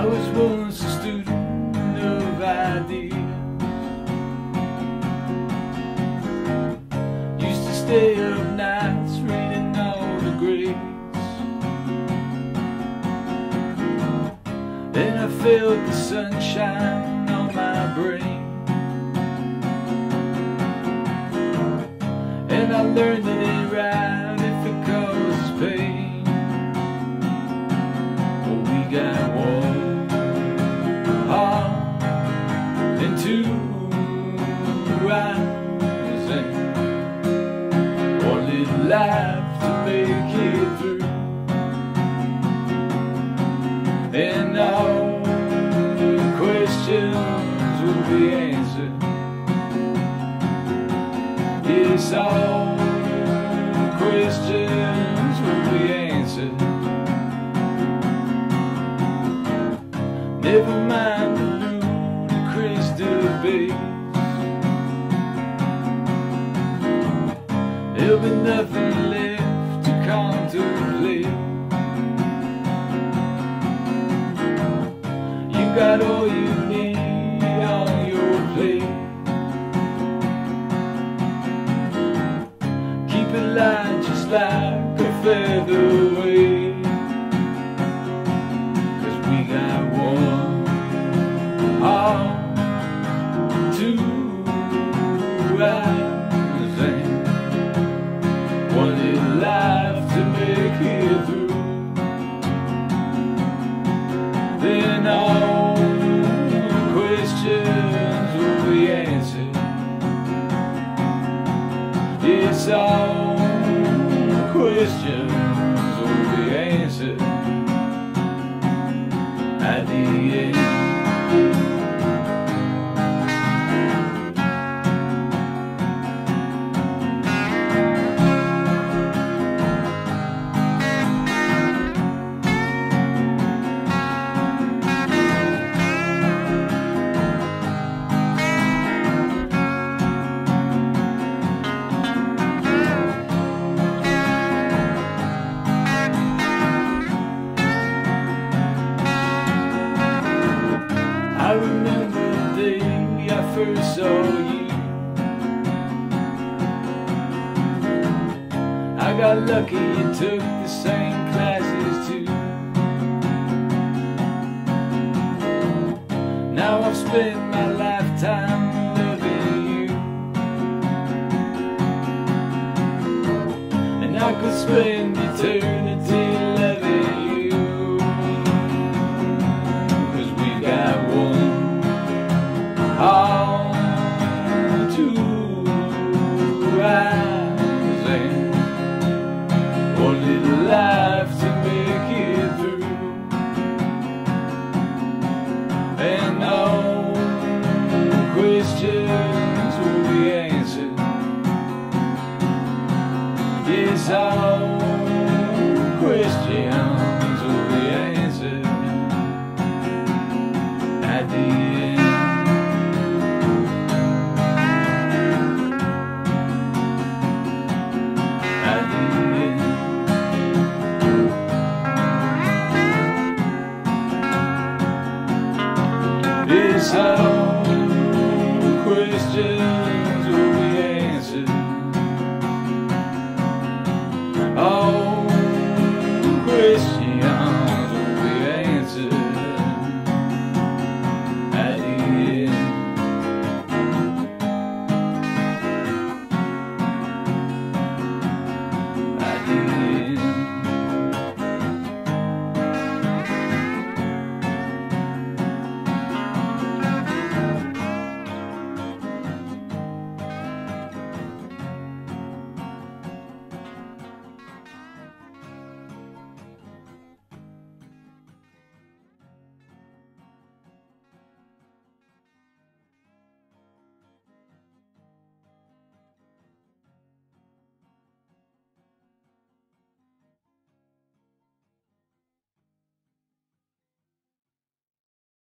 was once a student of ideas. Used to stay up nights reading all the grades. Then I felt the sunshine on my brain, and I learned that it right if it causes pain. Well, we got one heart and two eyes and one little life to make it through. And all the questions will be answered. Yes, all questions will be answered. Never mind the ludicrous debates. There'll be nothing left to contemplate. You got all you need on your plate. Keep it light just like a featherweight, 'cause we got one heart, two eyes, and one little life to make it through. Then all questions will be answered. Yes, all questions will be answered at the end. I remember the day I first saw you. I got lucky you took the same classes too. Now I've spent my lifetime loving you, and I could spend eternity loving you, 'cause we got one heart, two eyes, and one little life to make it through. And all questions will be answered. Yes, all questions will be answered at the end. At the end. Yes, all questions will be answered. All questions